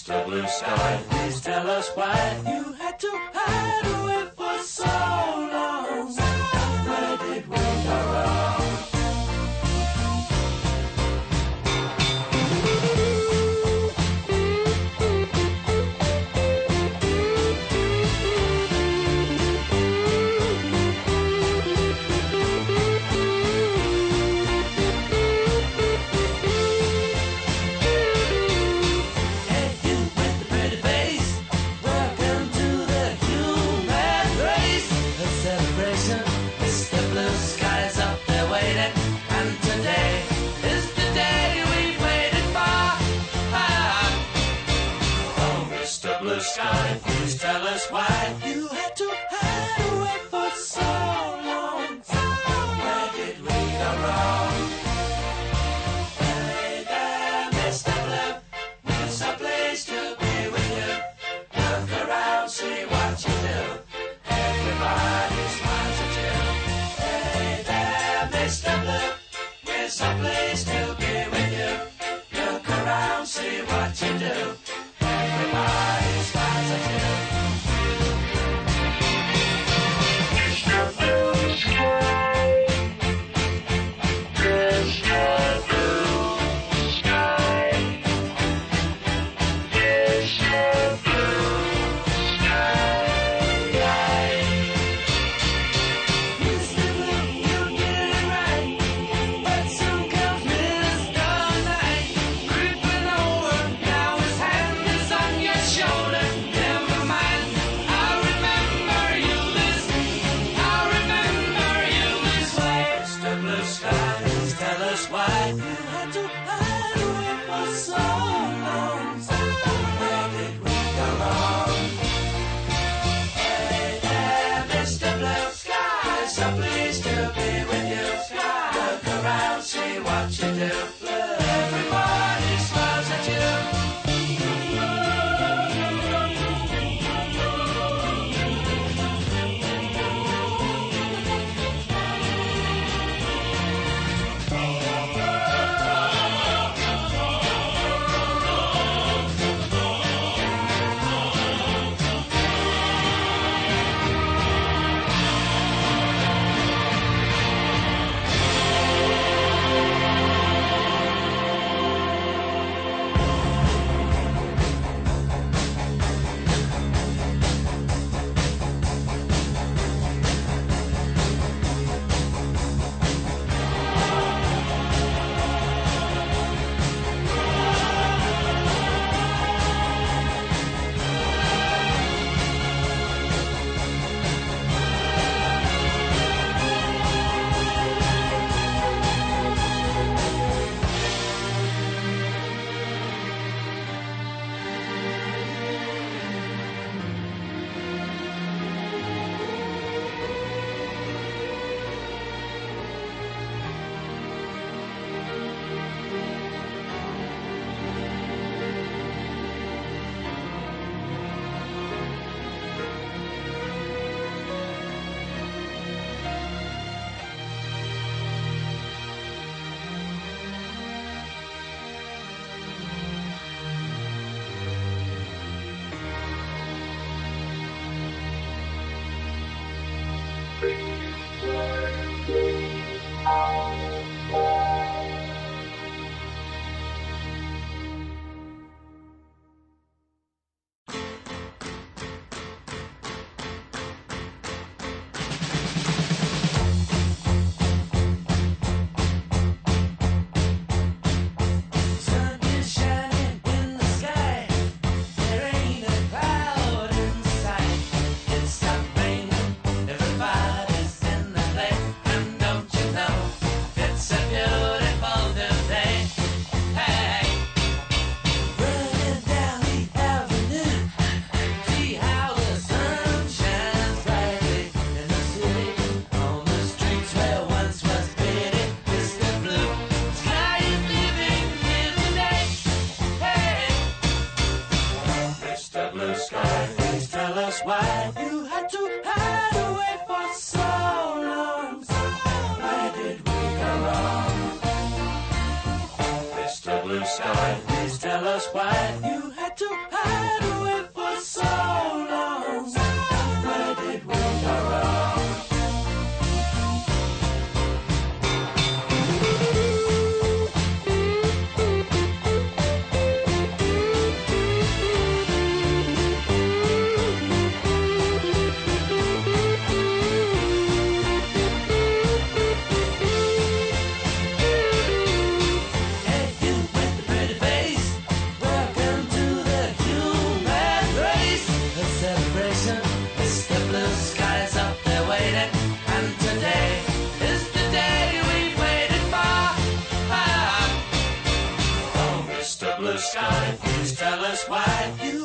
Mr. Blue Sky, please tell us why you had to hide away for so long. Where did we go wrong? Sky, please tell us why you had to hide away for so long. Where did we go wrong? Hey there, Mr. Blue, it's a place to be with you. Look around, see what you do. Everybody smiles at you. Hey there, Mr. Blue, it's a place to be with you. Look around, see what you do. Everybody smiles at you. Mr. Blue Sky, Mr. Blue Sky, Mr. Blue Sky. Mr. Blue, you did it right, but soon comes Mr. Night, creeping over, now his hand is on your shoulder. Never mind, I remember you this way. Mr. Blue Sky, please tell us why you had to hide away for so long. Where did we go wrong? Hey there, Mr. Blue Sky, so pleased to be with you. Look around, see what you do. Everybody smiles at you. Why you had to hide away for so long? Where did we go wrong? Mr. Blue Sky, please tell us why you had tried to hide away for so long. Where did we go wrong? Blue sky, please tell us why you